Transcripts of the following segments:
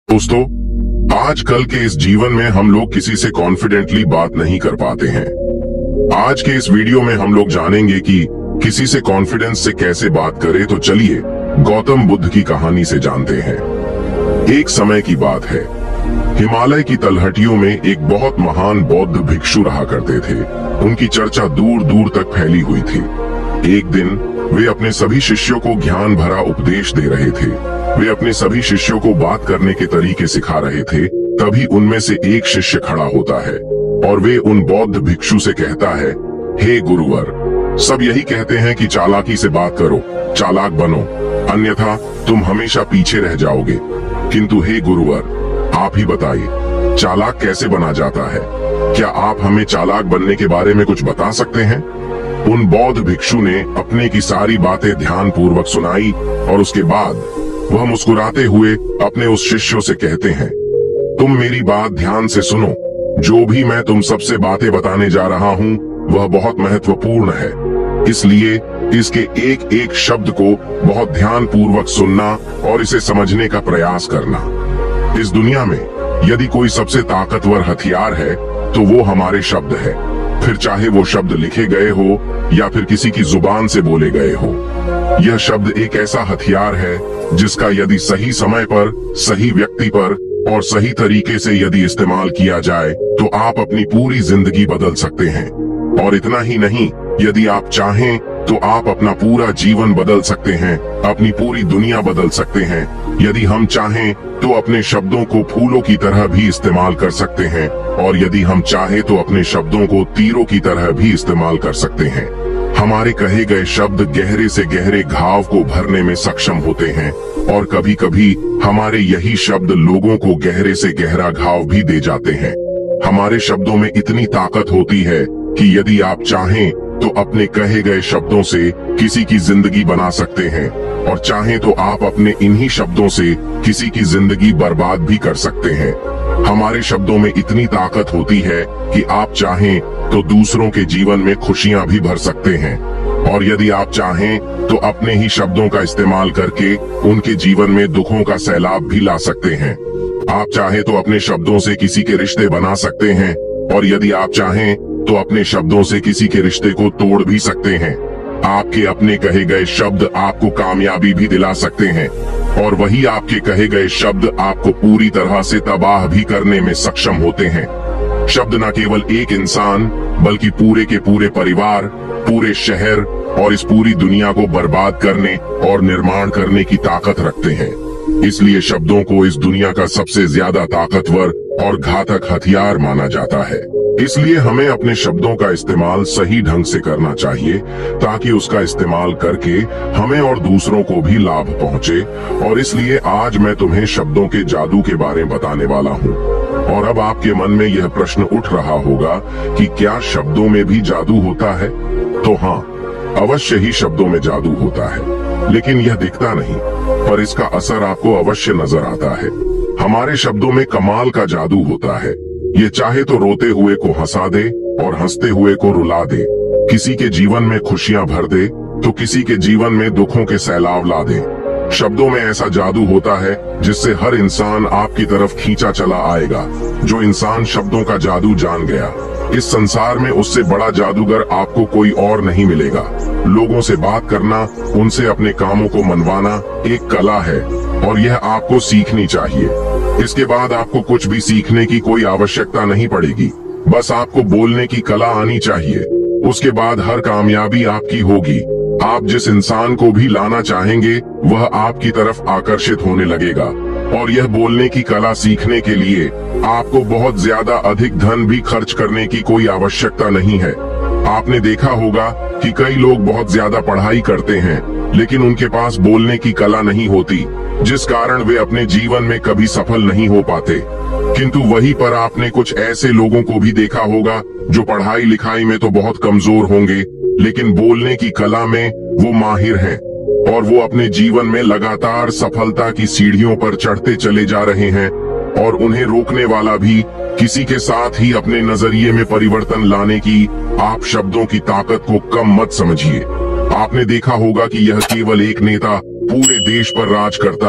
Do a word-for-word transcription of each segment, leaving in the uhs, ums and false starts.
दोस्तों, आजकल के इस जीवन में हम लोग किसी से कॉन्फिडेंटली बात नहीं कर पाते हैं। आज के इस वीडियो में हम लोग जानेंगे कि किसी से कॉन्फिडेंस से कैसे बात करें। तो चलिए गौतम बुद्ध की कहानी से जानते हैं। एक समय की बात है, हिमालय की तलहटियों में एक बहुत महान बौद्ध भिक्षु रहा करते थे। उनकी चर्चा दूर दूर तक फैली हुई थी। एक दिन वे अपने सभी शिष्यों को ज्ञान भरा उपदेश दे रहे थे। वे अपने सभी शिष्यों को बात करने के तरीके सिखा रहे थे। तभी उनमें से एक शिष्य खड़ा होता है और वे उन बौद्ध भिक्षु से कहता है, हे गुरुवर, सब यही कहते हैं कि चालाकी से बात करो, चालाक बनो, अन्यथा तुम हमेशा पीछे रह जाओगे। किंतु हे गुरुवर, आप ही बताइए, चालाक कैसे बना जाता है? क्या आप हमें चालाक बनने के बारे में कुछ बता सकते हैं? उन बौद्ध भिक्षु ने अपने की सारी बातें ध्यान पूर्वक सुनाई और उसके बाद वह मुस्कुराते हुए अपने उस शिष्यों से कहते हैं, तुम मेरी बात ध्यान से सुनो। जो भी मैं तुम सबसे बातें बताने जा रहा हूँ वह बहुत महत्वपूर्ण है, इसलिए इसके एक एक शब्द को बहुत ध्यान पूर्वक सुनना और इसे समझने का प्रयास करना। इस दुनिया में यदि कोई सबसे ताकतवर हथियार है तो वो हमारे शब्द है, फिर चाहे वो शब्द लिखे गए हो या फिर किसी की जुबान से बोले गए हो। यह शब्द एक ऐसा हथियार है जिसका यदि सही समय पर, सही व्यक्ति पर और सही तरीके से यदि इस्तेमाल किया जाए तो आप अपनी पूरी जिंदगी बदल सकते हैं। और इतना ही नहीं, यदि आप चाहें तो आप अपना पूरा जीवन बदल सकते हैं, अपनी पूरी दुनिया बदल सकते हैं। यदि हम चाहें तो अपने शब्दों को फूलों की तरह भी इस्तेमाल कर सकते हैं और यदि हम चाहें तो अपने शब्दों को तीरों की तरह भी इस्तेमाल कर सकते हैं। हमारे कहे गए शब्द गहरे से गहरे घाव को भरने में सक्षम होते हैं और कभी कभी हमारे यही शब्द लोगों को गहरे से गहरा घाव भी दे जाते हैं। हमारे शब्दों में इतनी ताकत होती है कि यदि आप चाहें तो अपने कहे गए शब्दों से किसी की जिंदगी बना सकते हैं और चाहें तो आप अपने इन्हीं शब्दों से किसी की जिंदगी बर्बाद भी कर सकते हैं। हमारे शब्दों में इतनी ताकत होती है कि आप चाहें तो दूसरों के जीवन में खुशियां भी भर सकते हैं और यदि आप चाहें तो अपने ही शब्दों का इस्तेमाल करके उनके जीवन में दुखों का सैलाब भी ला सकते हैं। आप चाहें तो अपने शब्दों से किसी के रिश्ते बना सकते हैं और यदि आप चाहें तो अपने शब्दों से किसी के रिश्ते को तोड़ भी सकते हैं। आपके अपने कहे गए शब्द आपको कामयाबी भी दिला सकते हैं और वही आपके कहे गए शब्द आपको पूरी तरह से तबाह भी करने में सक्षम होते हैं। शब्द न केवल एक इंसान बल्कि पूरे के पूरे परिवार, पूरे शहर और इस पूरी दुनिया को बर्बाद करने और निर्माण करने की ताकत रखते हैं। इसलिए शब्दों को इस दुनिया का सबसे ज्यादा ताकतवर और घातक हथियार माना जाता है। इसलिए हमें अपने शब्दों का इस्तेमाल सही ढंग से करना चाहिए ताकि उसका इस्तेमाल करके हमें और दूसरों को भी लाभ पहुंचे। और इसलिए आज मैं तुम्हें शब्दों के जादू के बारे में बताने वाला हूं। और अब आपके मन में यह प्रश्न उठ रहा होगा कि क्या शब्दों में भी जादू होता है? तो हाँ, अवश्य ही शब्दों में जादू होता है, लेकिन यह दिखता नहीं, पर इसका असर आपको अवश्य नजर आता है। हमारे शब्दों में कमाल का जादू होता है। ये चाहे तो रोते हुए को हंसा दे और हंसते हुए को रुला दे, किसी के जीवन में खुशियां भर दे तो किसी के जीवन में दुखों के सैलाब ला दे। शब्दों में ऐसा जादू होता है जिससे हर इंसान आपकी तरफ खींचा चला आएगा। जो इंसान शब्दों का जादू जान गया, इस संसार में उससे बड़ा जादूगर आपको कोई और नहीं मिलेगा। लोगों से बात करना, उनसे अपने कामों को मनवाना एक कला है और यह आपको सीखनी चाहिए। इसके बाद आपको कुछ भी सीखने की कोई आवश्यकता नहीं पड़ेगी, बस आपको बोलने की कला आनी चाहिए। उसके बाद हर कामयाबी आपकी होगी। आप जिस इंसान को भी लाना चाहेंगे वह आपकी तरफ आकर्षित होने लगेगा। और यह बोलने की कला सीखने के लिए आपको बहुत ज्यादा अधिक धन भी खर्च करने की कोई आवश्यकता नहीं है। आपने देखा होगा कि कई लोग बहुत ज्यादा पढ़ाई करते हैं लेकिन उनके पास बोलने की कला नहीं होती, जिस कारण वे अपने जीवन में कभी सफल नहीं हो पाते। किंतु वहीं पर आपने कुछ ऐसे लोगों को भी देखा होगा जो पढ़ाई लिखाई में तो बहुत कमजोर होंगे लेकिन बोलने की कला में वो माहिर हैं और वो अपने जीवन में लगातार सफलता की सीढ़ियों पर चढ़ते चले जा रहे हैं और उन्हें रोकने वाला भी किसी के साथ ही अपने नजरिए में परिवर्तन लाने की आप शब्दों की ताकत को कम मत समझिए। आपने देखा होगा कि यह केवल एक नेता पूरे देश पर राज करता है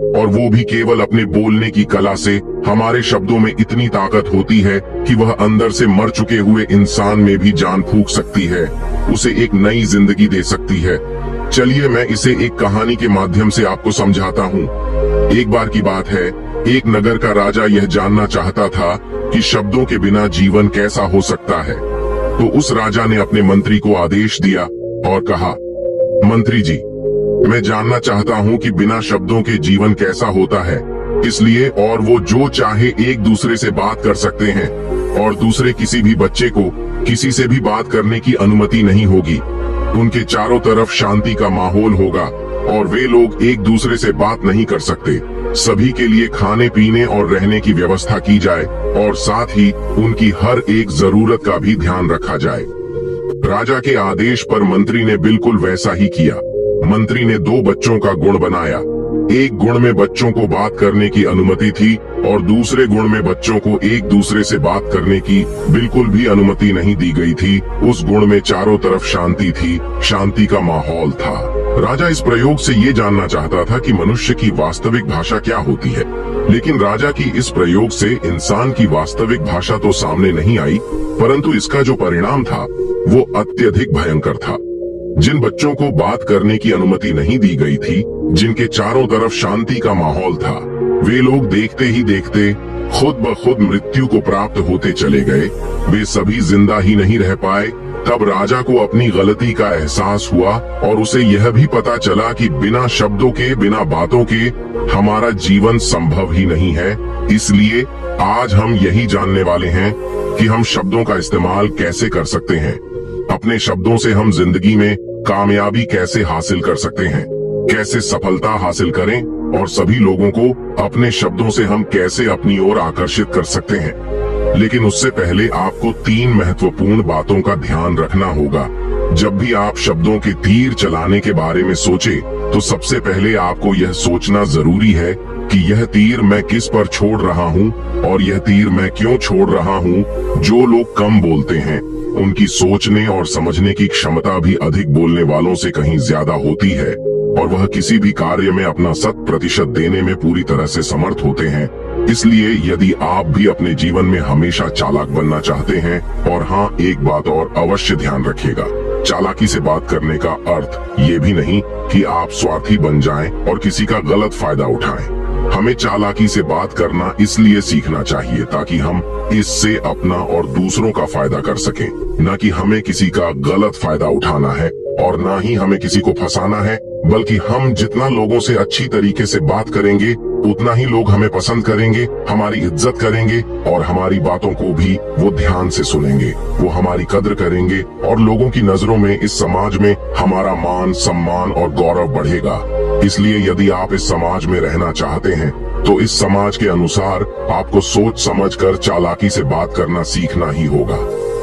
और वो भी केवल अपने बोलने की कला से। हमारे शब्दों में इतनी ताकत होती है कि वह अंदर से मर चुके हुए इंसान में भी जान फूंक सकती है, उसे एक नई जिंदगी दे सकती है। चलिए मैं इसे एक कहानी के माध्यम से आपको समझाता हूँ। एक बार की बात है, एक नगर का राजा यह जानना चाहता था कि शब्दों के बिना जीवन कैसा हो सकता है। तो उस राजा ने अपने मंत्री को आदेश दिया और कहा, मंत्री जी, मैं जानना चाहता हूँ कि बिना शब्दों के जीवन कैसा होता है, इसलिए और वो जो चाहे एक दूसरे से बात कर सकते हैं और दूसरे किसी भी बच्चे को किसी से भी बात करने की अनुमति नहीं होगी। उनके चारों तरफ शांति का माहौल होगा और वे लोग एक दूसरे से बात नहीं कर सकते। सभी के लिए खाने पीने और रहने की व्यवस्था की जाए और साथ ही उनकी हर एक जरूरत का भी ध्यान रखा जाए। राजा के आदेश पर मंत्री ने बिल्कुल वैसा ही किया। मंत्री ने दो बच्चों का गुण बनाया। एक गुण में बच्चों को बात करने की अनुमति थी और दूसरे गुण में बच्चों को एक दूसरे से बात करने की बिल्कुल भी अनुमति नहीं दी गई थी। उस गुण में चारों तरफ शांति थी, शांति का माहौल था। राजा इस प्रयोग से ये जानना चाहता था कि मनुष्य की वास्तविक भाषा क्या होती है, लेकिन राजा की इस प्रयोग से इंसान की वास्तविक भाषा तो सामने नहीं आई, परंतु इसका जो परिणाम था वो अत्यधिक भयंकर था। जिन बच्चों को बात करने की अनुमति नहीं दी गई थी, जिनके चारों तरफ शांति का माहौल था, वे लोग देखते ही देखते खुद ब खुद मृत्यु को प्राप्त होते चले गए। वे सभी जिंदा ही नहीं रह पाए। तब राजा को अपनी गलती का एहसास हुआ और उसे यह भी पता चला कि बिना शब्दों के, बिना बातों के हमारा जीवन संभव ही नहीं है। इसलिए आज हम यही जानने वाले हैं कि हम शब्दों का इस्तेमाल कैसे कर सकते हैं। अपने शब्दों से हम जिंदगी में कामयाबी कैसे हासिल कर सकते हैं, कैसे सफलता हासिल करें और सभी लोगों को अपने शब्दों से हम कैसे अपनी ओर आकर्षित कर सकते हैं। लेकिन उससे पहले आपको तीन महत्वपूर्ण बातों का ध्यान रखना होगा। जब भी आप शब्दों के तीर चलाने के बारे में सोचे तो सबसे पहले आपको यह सोचना जरूरी है कि यह तीर मैं किस पर छोड़ रहा हूँ और यह तीर मैं क्यों छोड़ रहा हूँ। जो लोग कम बोलते हैं उनकी सोचने और समझने की क्षमता भी अधिक बोलने वालों से कहीं ज्यादा होती है और वह किसी भी कार्य में अपना शत प्रतिशत देने में पूरी तरह से समर्थ होते हैं। इसलिए यदि आप भी अपने जीवन में हमेशा चालाक बनना चाहते हैं, और हाँ, एक बात और अवश्य ध्यान रखिएगा, चालाकी से बात करने का अर्थ ये भी नहीं कि आप स्वार्थी बन जाएं और किसी का गलत फायदा उठाएं। हमें चालाकी से बात करना इसलिए सीखना चाहिए ताकि हम इससे अपना और दूसरों का फायदा कर सकें, न कि हमें किसी का गलत फायदा उठाना है और न ही हमें किसी को फंसाना है, बल्कि हम जितना लोगों से अच्छी तरीके से बात करेंगे उतना ही लोग हमें पसंद करेंगे, हमारी इज्जत करेंगे और हमारी बातों को भी वो ध्यान से सुनेंगे। वो हमारी कद्र करेंगे और लोगों की नजरों में इस समाज में हमारा मान, सम्मान और गौरव बढ़ेगा। इसलिए यदि आप इस समाज में रहना चाहते हैं तो इस समाज के अनुसार आपको सोच समझकर चालाकी से बात करना सीखना ही होगा।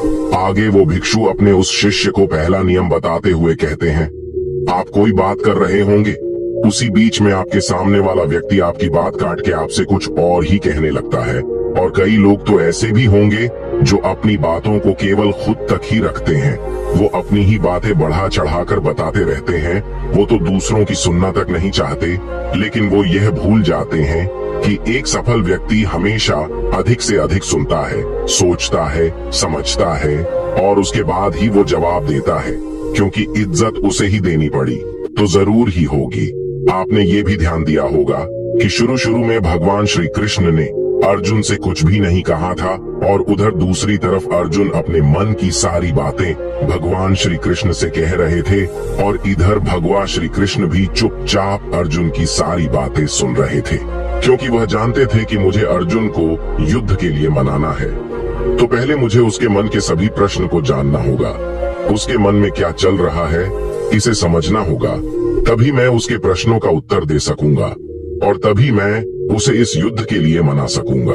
आगे वो भिक्षु अपने उस शिष्य को पहला नियम बताते हुए कहते हैं, आप कोई बात कर रहे होंगे, उसी बीच में आपके सामने वाला व्यक्ति आपकी बात काट के आपसे कुछ और ही कहने लगता है। और कई लोग तो ऐसे भी होंगे जो अपनी बातों को केवल खुद तक ही रखते हैं। वो अपनी ही बातें बढ़ा चढ़ाकर बताते रहते हैं। वो तो दूसरों की सुनना तक नहीं चाहते, लेकिन वो यह भूल जाते हैं कि एक सफल व्यक्ति हमेशा अधिक से अधिक सुनता है, सोचता है, समझता है और उसके बाद ही वो जवाब देता है, क्योंकि इज्जत उसे ही देनी पड़ी तो जरूर ही होगी। आपने ये भी ध्यान दिया होगा कि शुरू शुरू में भगवान श्री कृष्ण ने अर्जुन से कुछ भी नहीं कहा था और उधर दूसरी तरफ अर्जुन अपने मन की सारी बातें भगवान श्री कृष्ण से कह रहे थे और इधर भगवान श्री कृष्ण भी चुपचाप अर्जुन की सारी बातें सुन रहे थे, क्योंकि वह जानते थे कि मुझे अर्जुन को युद्ध के लिए मनाना है तो पहले मुझे उसके मन के सभी प्रश्न को जानना होगा। उसके मन में क्या चल रहा है इसे समझना होगा, तभी मैं उसके प्रश्नों का उत्तर दे सकूंगा और तभी मैं उसे इस युद्ध के लिए मना सकूंगा।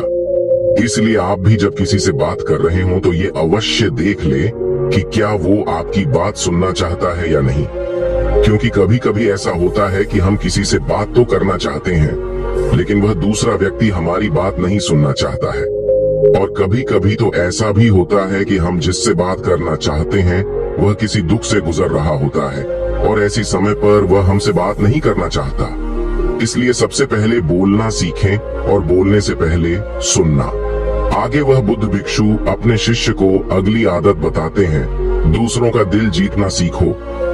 इसलिए आप भी जब किसी से बात कर रहे हो तो ये अवश्य देख ले कि क्या वो आपकी बात सुनना चाहता है या नहीं, क्योंकि कभी कभी ऐसा होता है कि हम किसी से बात तो करना चाहते हैं लेकिन वह दूसरा व्यक्ति हमारी बात नहीं सुनना चाहता है। और कभी कभी तो ऐसा भी होता है कि हम जिससे बात करना चाहते हैं वह किसी दुख से गुजर रहा होता है और ऐसी समय पर वह हमसे बात नहीं करना चाहता। इसलिए सबसे पहले बोलना सीखें और बोलने से पहले सुनना। आगे वह बुद्ध भिक्षु अपने शिष्य को अगली आदत बताते हैं, दूसरों का दिल जीतना सीखो।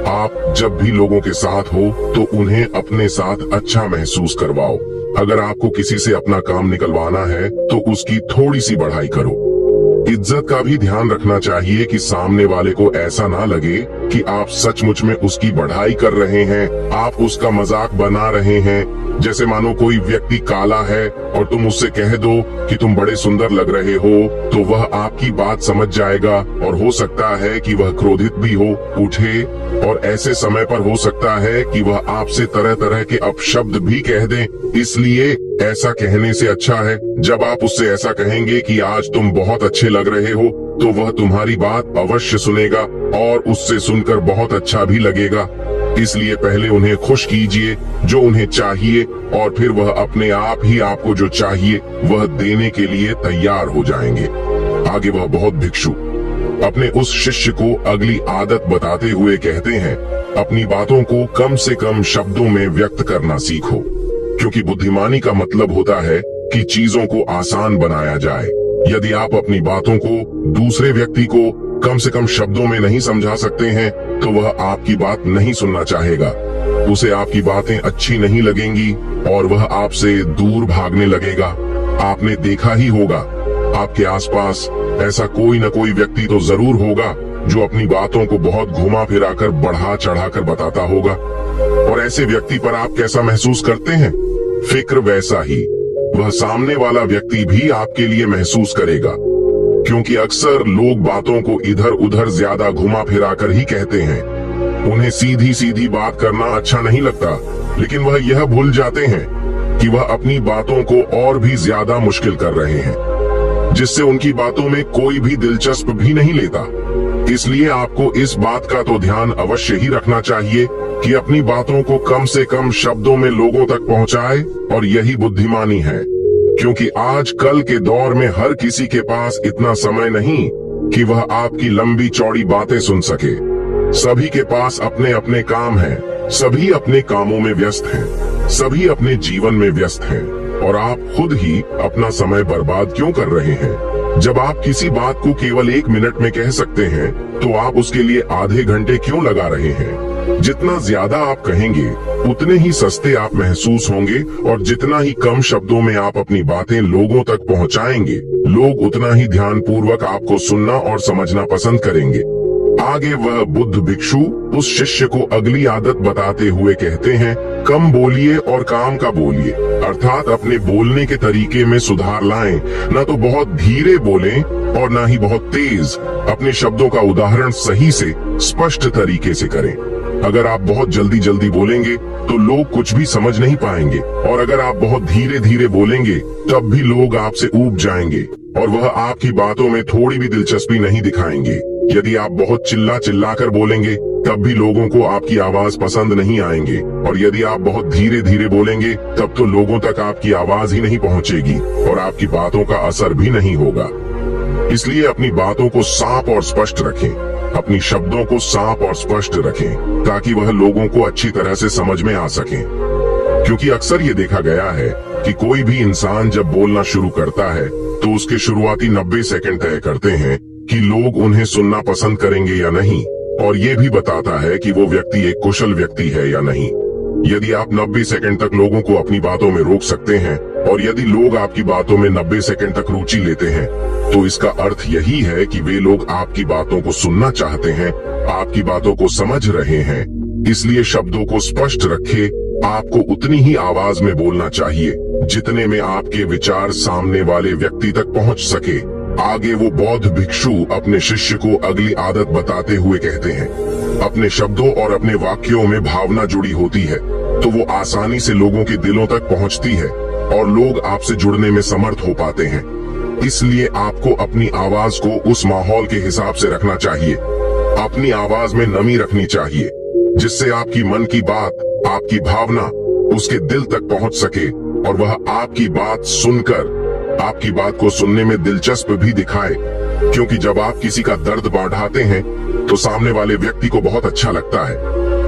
आप जब भी लोगों के साथ हो तो उन्हें अपने साथ अच्छा महसूस करवाओ। अगर आपको किसी से अपना काम निकलवाना है तो उसकी थोड़ी सी बढ़ाई करो। इज्जत का भी ध्यान रखना चाहिए कि सामने वाले को ऐसा ना लगे कि आप सचमुच में उसकी बढ़ाई कर रहे हैं, आप उसका मजाक बना रहे हैं। जैसे मानो कोई व्यक्ति काला है और तुम उससे कह दो कि तुम बड़े सुंदर लग रहे हो, तो वह आपकी बात समझ जाएगा और हो सकता है कि वह क्रोधित भी हो उठे, और ऐसे समय पर हो सकता है कि वह आपसे तरह तरह के अपशब्द भी कह दें। इसलिए ऐसा कहने से अच्छा है जब आप उससे ऐसा कहेंगे कि आज तुम बहुत अच्छे लग रहे हो, तो वह तुम्हारी बात अवश्य सुनेगा और उससे सुनकर बहुत अच्छा भी लगेगा। इसलिए पहले उन्हें खुश कीजिए जो उन्हें चाहिए, और फिर वह अपने आप ही आपको जो चाहिए वह देने के लिए तैयार हो जाएंगे। आगे वह बहुत भिक्षु अपने उस शिष्य को अगली आदत बताते हुए कहते हैं, अपनी बातों को कम से कम शब्दों में व्यक्त करना सीखो, क्योंकि बुद्धिमानी का मतलब होता है कि चीजों को आसान बनाया जाए। यदि आप अपनी बातों को दूसरे व्यक्ति को कम से कम शब्दों में नहीं समझा सकते हैं तो वह आपकी बात नहीं सुनना चाहेगा, उसे आपकी बातें अच्छी नहीं लगेंगी और वह आपसे दूर भागने लगेगा। आपने देखा ही होगा, आपके आसपास ऐसा कोई न कोई व्यक्ति तो जरूर होगा जो अपनी बातों को बहुत घुमा फिरा कर बढ़ा चढ़ा कर बताता होगा, और ऐसे व्यक्ति पर आप कैसा महसूस करते हैं, फिक्र वैसा ही वह सामने वाला व्यक्ति भी आपके लिए महसूस करेगा, क्योंकि अक्सर लोग बातों को इधर उधर ज्यादा घुमा फिरा कर ही कहते हैं। उन्हें सीधी सीधी बात करना अच्छा नहीं लगता, लेकिन वह यह भूल जाते हैं कि वह अपनी बातों को और भी ज्यादा मुश्किल कर रहे हैं, जिससे उनकी बातों में कोई भी दिलचस्प भी नहीं लेता। इसलिए आपको इस बात का तो ध्यान अवश्य ही रखना चाहिए कि अपनी बातों को कम से कम शब्दों में लोगों तक पहुंचाए, और यही बुद्धिमानी है, क्योंकि आज कल के दौर में हर किसी के पास इतना समय नहीं कि वह आपकी लंबी चौड़ी बातें सुन सके। सभी के पास अपने अपने काम हैं, सभी अपने कामों में व्यस्त हैं, सभी अपने जीवन में व्यस्त हैं, और आप खुद ही अपना समय बर्बाद क्यों कर रहे हैं? जब आप किसी बात को केवल एक मिनट में कह सकते हैं तो आप उसके लिए आधे घंटे क्यों लगा रहे हैं? जितना ज्यादा आप कहेंगे उतने ही सस्ते आप महसूस होंगे, और जितना ही कम शब्दों में आप अपनी बातें लोगों तक पहुंचाएंगे, लोग उतना ही ध्यानपूर्वक आपको सुनना और समझना पसंद करेंगे। आगे वह बुद्ध भिक्षु उस शिष्य को अगली आदत बताते हुए कहते हैं, कम बोलिए और काम का बोलिए, अर्थात अपने बोलने के तरीके में सुधार लाएं। न तो बहुत धीरे बोलें और न ही बहुत तेज। अपने शब्दों का उदाहरण सही से स्पष्ट तरीके से करें। अगर आप बहुत जल्दी जल्दी बोलेंगे तो लोग कुछ भी समझ नहीं पाएंगे, और अगर आप बहुत धीरे धीरे बोलेंगे तब भी लोग आपसे ऊब जाएंगे और वह आपकी बातों में थोड़ी भी दिलचस्पी नहीं दिखाएंगे। यदि आप बहुत चिल्ला चिल्ला कर बोलेंगे तब भी लोगों को आपकी आवाज पसंद नहीं आएंगे, और यदि आप बहुत धीरे धीरे बोलेंगे तब तो लोगों तक आपकी आवाज ही नहीं पहुंचेगी और आपकी बातों का असर भी नहीं होगा। इसलिए अपनी बातों को साफ और स्पष्ट रखें, अपनी शब्दों को साफ और स्पष्ट रखें, ताकि वह लोगों को अच्छी तरह से समझ में आ सके। क्योंकि अक्सर ये देखा गया है कि कोई भी इंसान जब बोलना शुरू करता है तो उसके शुरुआती नब्बे सेकंड तय करते हैं कि लोग उन्हें सुनना पसंद करेंगे या नहीं, और ये भी बताता है कि वो व्यक्ति एक कुशल व्यक्ति है या नहीं। यदि आप नब्बे सेकंड तक लोगों को अपनी बातों में रोक सकते हैं, और यदि लोग आपकी बातों में नब्बे सेकंड तक रुचि लेते हैं, तो इसका अर्थ यही है कि वे लोग आपकी बातों को सुनना चाहते हैं, आपकी बातों को समझ रहे हैं। इसलिए शब्दों को स्पष्ट रखे। आपको उतनी ही आवाज में बोलना चाहिए जितने में आपके विचार सामने वाले व्यक्ति तक पहुंच सके। आगे वो बौद्ध भिक्षु अपने शिष्य को अगली आदत बताते हुए कहते हैं, अपने शब्दों और अपने वाक्यों में भावना जुड़ी होती है तो वो आसानी से लोगों के दिलों तक पहुंचती है और लोग आपसे जुड़ने में समर्थ हो पाते हैं। इसलिए आपको अपनी आवाज को उस माहौल के हिसाब से रखना चाहिए। अपनी आवाज में नमी रखनी चाहिए, जिससे आपकी मन की बात, आपकी भावना उसके दिल तक पहुंच सके और वह आपकी बात सुनकर आपकी बात को सुनने में दिलचस्प भी दिखाए। क्योंकि जब आप किसी का दर्द बढ़ाते हैं तो सामने वाले व्यक्ति को बहुत अच्छा लगता है।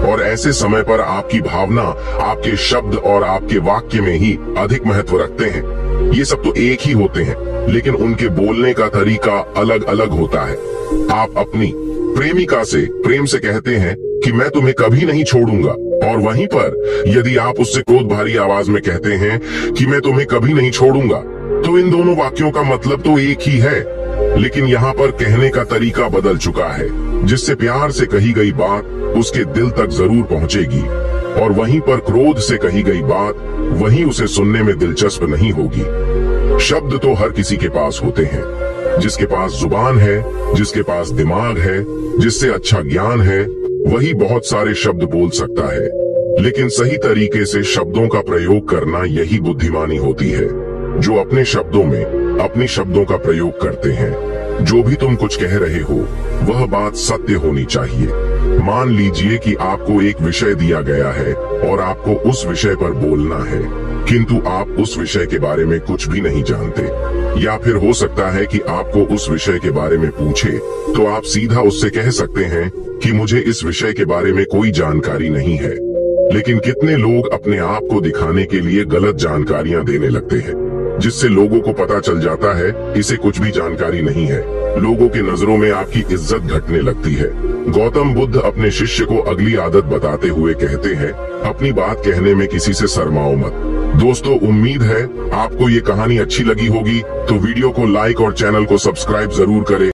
और ऐसे समय पर आपकी भावना आपके शब्द और आपके वाक्य में ही अधिक महत्व रखते हैं। ये सब तो एक ही होते हैं, लेकिन उनके बोलने का तरीका अलग अलग होता है। आप अपनी प्रेमिका से प्रेम से कहते हैं कि मैं तुम्हें कभी नहीं छोड़ूंगा, और वहीं पर यदि आप उससे क्रोध भरी आवाज में कहते हैं कि मैं तुम्हें कभी नहीं छोड़ूंगा, तो इन दोनों वाक्यों का मतलब तो एक ही है, लेकिन यहाँ पर कहने का तरीका बदल चुका है। जिससे प्यार से कही गई बात उसके दिल तक जरूर पहुंचेगी, और वहीं पर क्रोध से कही गई बात वहीं उसे सुनने में दिलचस्प नहीं होगी। शब्द तो हर किसी के पास होते हैं, जिसके पास जुबान है, जिसके पास दिमाग है, जिससे अच्छा ज्ञान है, वही बहुत सारे शब्द बोल सकता है। लेकिन सही तरीके से शब्दों का प्रयोग करना यही बुद्धिमानी होती है। जो अपने शब्दों में अपने शब्दों का प्रयोग करते हैं। जो भी तुम कुछ कह रहे हो वह बात सत्य होनी चाहिए। मान लीजिए कि आपको एक विषय दिया गया है और आपको उस विषय पर बोलना है, किंतु आप उस विषय के बारे में कुछ भी नहीं जानते, या फिर हो सकता है कि आपको उस विषय के बारे में पूछे तो आप सीधा उससे कह सकते हैं कि मुझे इस विषय के बारे में कोई जानकारी नहीं है। लेकिन कितने लोग अपने आप को दिखाने के लिए गलत जानकारियां देने लगते हैं, जिससे लोगों को पता चल जाता है इसे कुछ भी जानकारी नहीं है। लोगों के नजरों में आपकी इज्जत घटने लगती है। गौतम बुद्ध अपने शिष्य को अगली आदत बताते हुए कहते हैं, अपनी बात कहने में किसी से शर्माओ मत। दोस्तों, उम्मीद है आपको ये कहानी अच्छी लगी होगी, तो वीडियो को लाइक और चैनल को सब्सक्राइब जरूर करें।